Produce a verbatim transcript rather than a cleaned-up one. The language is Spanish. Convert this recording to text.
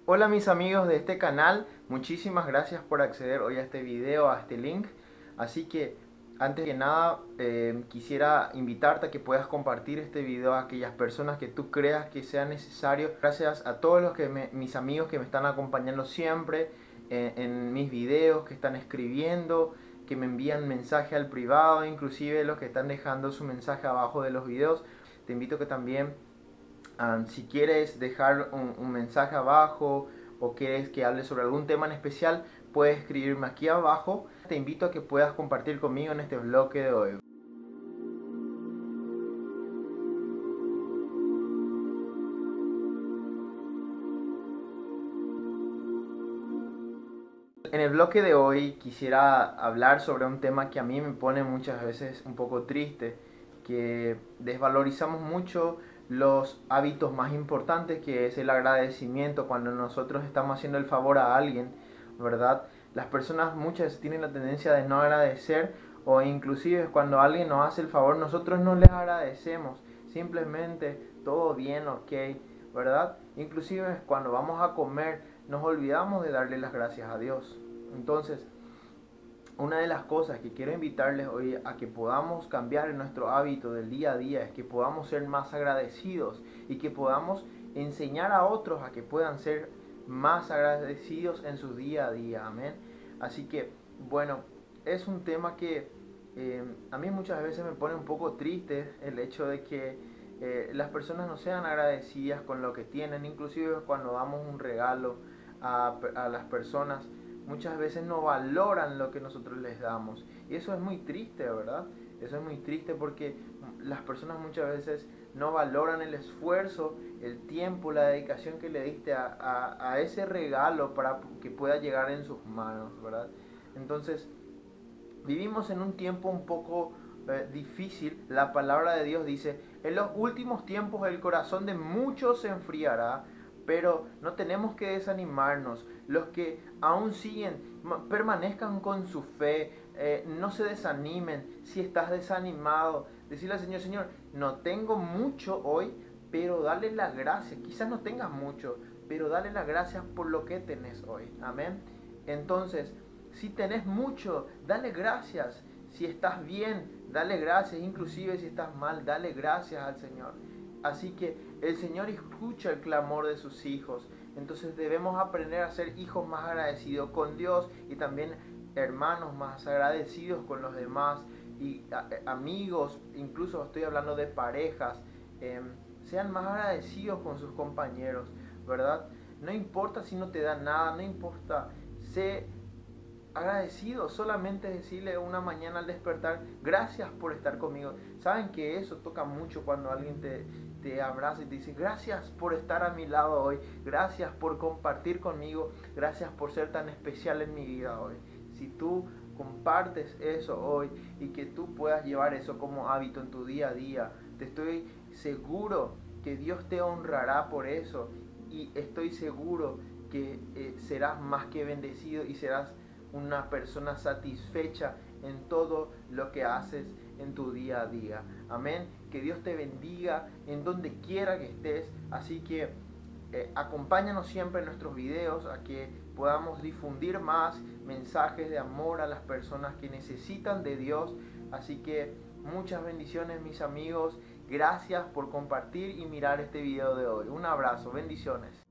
Hola mis amigos de este canal, muchísimas gracias por acceder hoy a este video, a este link. Así que antes que nada eh, quisiera invitarte a que puedas compartir este video a aquellas personas que tú creas que sea necesario. Gracias a todos los que me, mis amigos que me están acompañando siempre en, en mis videos, que están escribiendo, que me envían mensaje al privado, inclusive los que están dejando su mensaje abajo de los videos. Te invito a que también Um, si quieres dejar un, un mensaje abajo o quieres que hable sobre algún tema en especial, puedes escribirme aquí abajo. Te invito a que puedas compartir conmigo en este bloque de hoy. En el bloque de hoy quisiera hablar sobre un tema que a mí me pone muchas veces un poco triste, que desvalorizamos mucho los hábitos más importantes, que es el agradecimiento cuando nosotros estamos haciendo el favor a alguien, ¿verdad? Las personas muchas veces tienen la tendencia de no agradecer, o inclusive cuando alguien nos hace el favor nosotros no les agradecemos, simplemente todo bien, ok, ¿verdad? Inclusive cuando vamos a comer nos olvidamos de darle las gracias a Dios. Entonces, una de las cosas que quiero invitarles hoy a que podamos cambiar en nuestro hábito del día a día es que podamos ser más agradecidos y que podamos enseñar a otros a que puedan ser más agradecidos en su día a día. Amén. Así que, bueno, es un tema que eh, a mí muchas veces me pone un poco triste el hecho de que eh, las personas no sean agradecidas con lo que tienen, inclusive cuando damos un regalo a, a las personas. Muchas veces no valoran lo que nosotros les damos. Y eso es muy triste, ¿verdad? Eso es muy triste porque las personas muchas veces no valoran el esfuerzo, el tiempo, la dedicación que le diste a, a, a ese regalo para que pueda llegar en sus manos, ¿verdad? Entonces, vivimos en un tiempo un poco eh, difícil. La palabra de Dios dice, en los últimos tiempos el corazón de muchos se enfriará, pero no tenemos que desanimarnos. Los que aún siguen, permanezcan con su fe, eh, no se desanimen. Si estás desanimado, decirle al Señor, Señor, no tengo mucho hoy, pero dale las gracias. Quizás no tengas mucho, pero dale las gracias por lo que tenés hoy. Amén. Entonces, si tenés mucho, dale gracias. Si estás bien, dale gracias. Inclusive si estás mal, dale gracias al Señor. Así que el Señor escucha el clamor de sus hijos. Entonces debemos aprender a ser hijos más agradecidos con Dios y también hermanos más agradecidos con los demás y a, amigos, incluso estoy hablando de parejas, eh, sean más agradecidos con sus compañeros, ¿verdad? No importa si no te dan nada, no importa, sé agradecido, solamente decirle una mañana al despertar, gracias por estar conmigo. Saben que eso toca mucho cuando alguien te, te abraza y te dice, gracias por estar a mi lado hoy, gracias por compartir conmigo, gracias por ser tan especial en mi vida hoy. Si tú compartes eso hoy y que tú puedas llevar eso como hábito en tu día a día, te estoy seguro que Dios te honrará por eso y estoy seguro que eh, serás más que bendecido y serás una persona satisfecha en todo lo que haces en tu día a día. Amén. Que Dios te bendiga en donde quiera que estés. Así que eh, acompáñanos siempre en nuestros videos a que podamos difundir más mensajes de amor a las personas que necesitan de Dios. Así que muchas bendiciones, mis amigos. Gracias por compartir y mirar este video de hoy. Un abrazo, bendiciones.